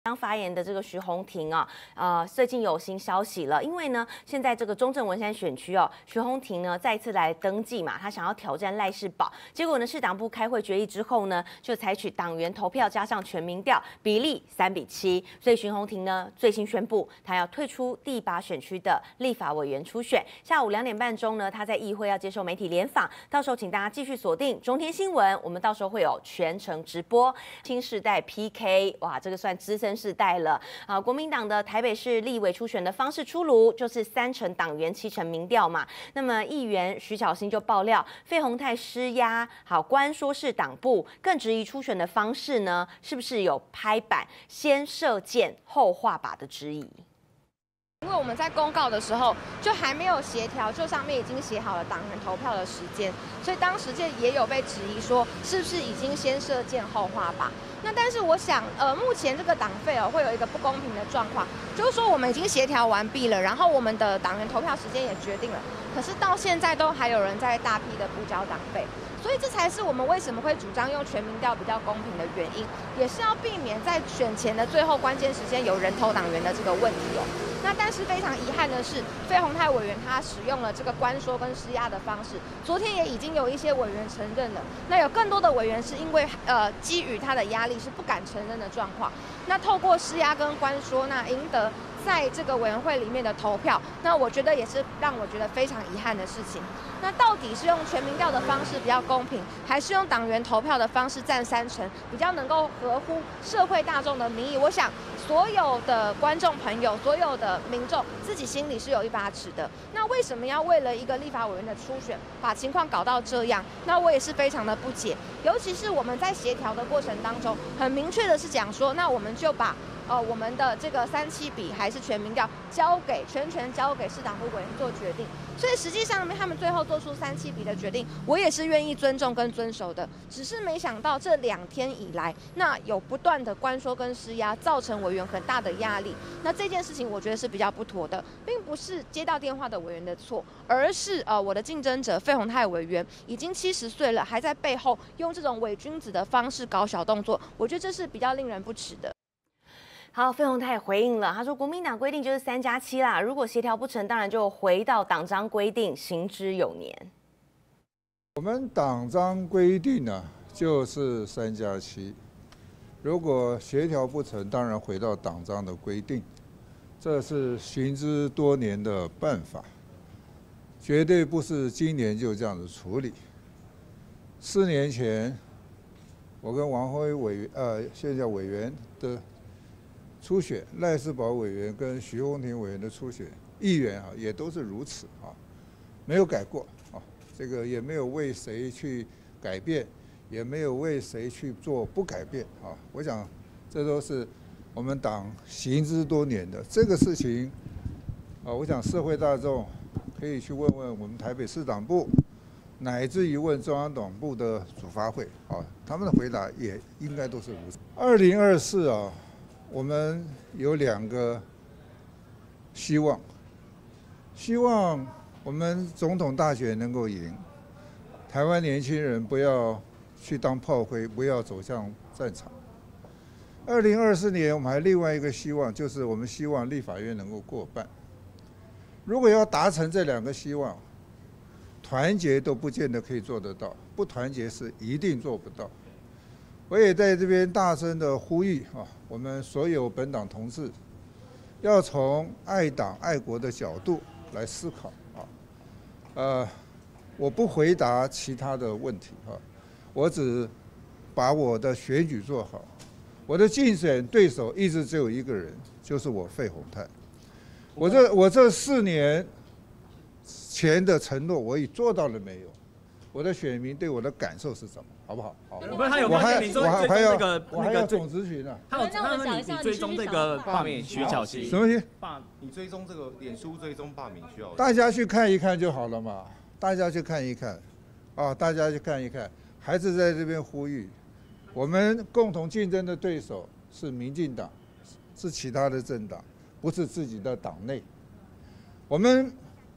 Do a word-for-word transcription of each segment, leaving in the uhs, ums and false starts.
刚发言的这个徐宏庭啊，呃，最近有新消息了，因为呢，现在这个中正文山选区哦，徐宏庭呢再次来登记嘛，他想要挑战赖世宝，结果呢，市党部开会决议之后呢，就采取党员投票加上全民调比例三比七，所以徐宏庭呢最新宣布，他要退出第八选区的立法委员初选。下午两点半钟呢，他在议会要接受媒体联访，到时候请大家继续锁定中天新闻，我们到时候会有全程直播新世代 P K， 哇，这个算资深世代了啊！国民党的台北市立委初选的方式出炉，就是三成党员七成民调嘛。那么议员徐巧芯就爆料，费鸿泰施压，好官说是党部，更质疑初选的方式呢，是不是有拍板先射箭后画靶的质疑？ 因为我们在公告的时候就还没有协调，就上面已经写好了党员投票的时间，所以当时间也有被质疑说是不是已经先射箭后画靶。那但是我想，呃，目前这个党费哦会有一个不公平的状况，就是说我们已经协调完毕了，然后我们的党员投票时间也决定了，可是到现在都还有人在大批的补缴党费。所以这才是我们为什么会主张用全民调比较公平的原因，也是要避免在选前的最后关键时间有人头党员的这个问题哦。那但是非常遗憾的是，费鸿泰委员他使用了这个官说跟施压的方式，昨天也已经有一些委员承认了，那有更多的委员是因为呃基于他的压力是不敢承认的状况，那透过施压跟官说，那赢得在这个委员会里面的投票，那我觉得也是让我觉得非常遗憾的事情。那到底是用全民调的方式比较公平，还是用党员投票的方式占三成，比较能够合乎社会大众的民意？我想所有的观众朋友，所有的民众自己心里是有一把尺的。那为什么要为了一个立法委员的初选，把情况搞到这样？那我也是非常的不解。尤其是我们在协调的过程当中，很明确的是讲说，那我们就把呃，我们的这个三七比还是全民调交给全权交给市党部委员做决定，所以实际上他们最后做出三七比的决定，我也是愿意尊重跟遵守的。只是没想到这两天以来，那有不断的官说跟施压，造成委员很大的压力。那这件事情我觉得是比较不妥的，并不是接到电话的委员的错，而是呃我的竞争者费鸿泰委员已经七十岁了，还在背后用这种伪君子的方式搞小动作，我觉得这是比较令人不齿的。 好，费鸿泰也回应了，他说国民党规定就是三加七啦，如果协调不成，当然就回到党章规定，行之有年。 我们党章规定呢，就是三加七，如果协调不成，当然回到党章的规定，这是行之多年的办法，绝对不是今年就这样子处理。四年前，我跟王辉委员，呃，现在委员的初选，赖世宝委员跟徐宏庭委员的初选，议员啊也都是如此啊，没有改过啊，这个也没有为谁去改变，也没有为谁去做不改变啊。我想这都是我们党行之多年的这个事情啊。我想社会大众可以去问问我们台北市党部，乃至于问中央党部的主发会啊，他们的回答也应该都是如此。二零二四啊。我们有两个希望，希望我们总统大选能够赢，台湾年轻人不要去当炮灰，不要走向战场。二零二四年，我们还另外一个希望，就是我们希望立法院能够过半。如果要达成这两个希望，团结都不见得可以做得到，不团结是一定做不到。我也在这边大声的呼吁啊，我们所有本党同志，要从爱党爱国的角度来思考啊。呃，我不回答其他的问题啊，我只把我的选举做好。我的竞选对手一直只有一个人，就是我费鸿泰。我这我这四年前的承诺，我已做到了没有？我的选民对我的感受是什么？好不好？好。 不是他有发现你追追踪那个那个总咨询啊？ 他有他说你你追踪这个罢免徐巧芯什么东西？ 罢你追踪这个脸书追踪罢免徐巧芯？ 大家去看一看就好了嘛。大家去看一看，啊，大家去看一看。还是在这边呼吁，我们共同竞争的对手是民进党，是其他的政党，不是自己的党内。我们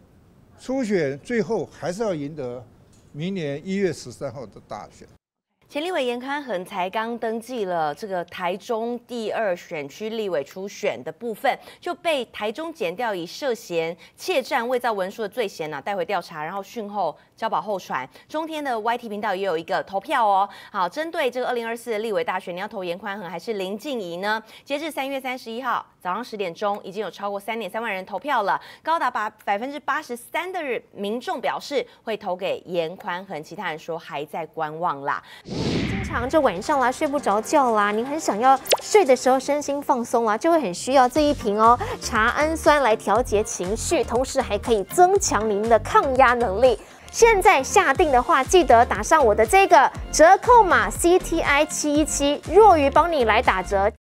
初选最后还是要赢得明年一月十三号的大选。 前立委严宽恒才刚登记了这个台中第二选区立委初选的部分，就被台中检调以涉嫌窃占伪造文书的罪嫌呢、啊、带回调查，然后讯后交保候传。中天的 Y T 频道也有一个投票哦。好，针对这个二零二四的立委大选，你要投严宽恒还是林静怡呢？截至三月三十一号早上十点钟，已经有超过三点三万人投票了，高达把百分之八十三的民众表示会投给严宽恒，其他人说还在观望啦。 经常这晚上啦睡不着觉啦，您很想要睡的时候身心放松啦，就会很需要这一瓶哦茶氨酸来调节情绪，同时还可以增强您的抗压能力。现在下定的话，记得打上我的这个折扣码 C T I 七一七，若鱼帮你来打折。